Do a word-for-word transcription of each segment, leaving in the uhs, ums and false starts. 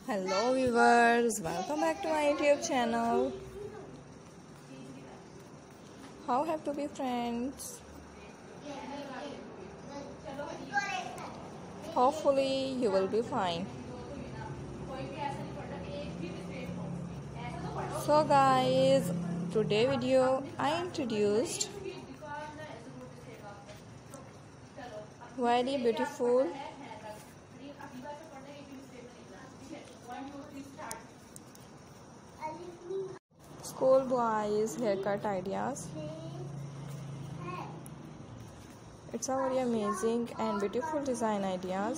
Hello viewers, welcome back to my YouTube channel. How have to be friends? Hopefully you will be fine. So guys, today video I introduced very beautiful school boys haircut ideas. It's a very amazing and beautiful design ideas.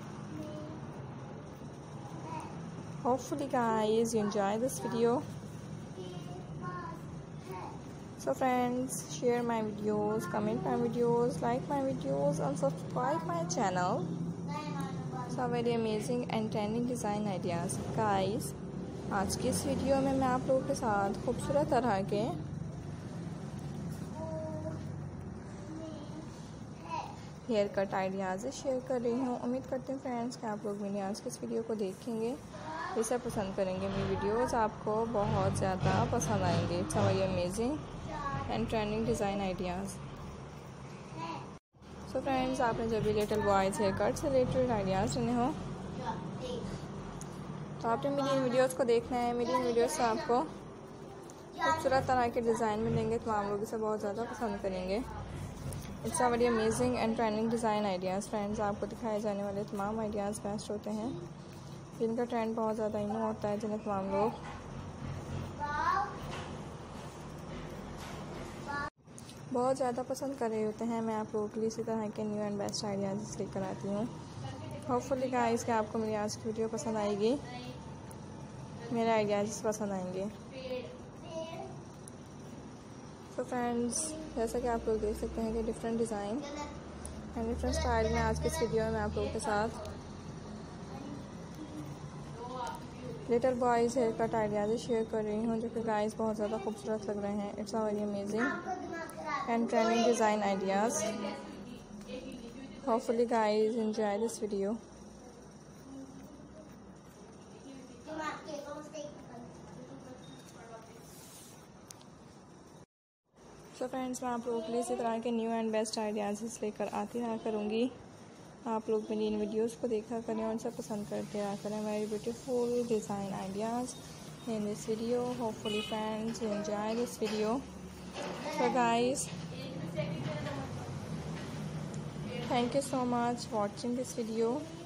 Hopefully guys you enjoy this video. So friends, share my videos, comment my videos, like my videos and subscribe my channel. So very amazing and trending design ideas. Guys, आज की इस video में मैं आप लोगों के साथ खूबसूरत तरह के हेयर कट आइडियाज़ शेयर कर रही हूँ। उम्मीद करती हूँ फ्रेंड्स कि आप लोग मेरी आज की इस वीडियो को देखेंगे, इसे पसंद करेंगे। मेरी वीडियोस आपको बहुत ज़्यादा पसंद आएंगे। It's a very amazing and trending design ideas. So friends, आपने जब भी लिटिल बॉयज़ हेयर कट से रिलेटेड आइडियाज़ सुने हो तो आपने मेरी इन वीडियोस को देखना है। मेरी इन वीडियोस से आपको खूबसूरत तरह के डिज़ाइन मिलेंगे तो आप लोग इसे बहुत ज़्यादा पसंद करेंगे। It's a very amazing and trending design ideas. Friends, आपको दिखाए जाने वाले तमाम आइडियाज़ बेस्ट होते हैं जिनका ट्रेंड बहुत ज़्यादा इन होता है, जिन्हें तमाम लोग बहुत ज़्यादा पसंद कर रहे होते हैं। मैं आप लोगों के लिए इसी तरह के न्यू एंड बेस्ट आइडियाज़ लेकर आती हूँ। होपफुली गाइस कि आपको मेरी आज की वीडियो पसंद आएगी, मेरे आइडियाज़ पसंद आएंगे। तो फ्रेंड्स, जैसा कि आप लोग देख सकते हैं कि different design and different style में आज की इस वीडियो में मैं आप लोगों के साथ little boys hair cut ideas share कर रही हूँ, जो कि गाइस बहुत ज़्यादा खूबसूरत लग रहे हैं। It's a very amazing and trending design ideas. Hopefully guys enjoy this video. So friends, मैं आप लोगों के लिए इसी तरह के न्यू एंड बेस्ट आइडियाज़ लेकर आती रहा करूँगी। आप लोग मेरी इन वीडियोस को देखा करें और इसे पसंद करते रहा करें। Very beautiful design ideas in this video. Hopefully friends you enjoy this video. So guys, thank you so much for watching this video.